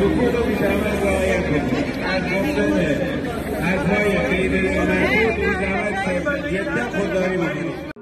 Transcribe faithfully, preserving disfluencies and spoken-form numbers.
سکوت رو بی‌زحمت رعایت کنید. از گفتن حرف‌های غیر مربوط بی‌زحمت جدا خودداری بکنید.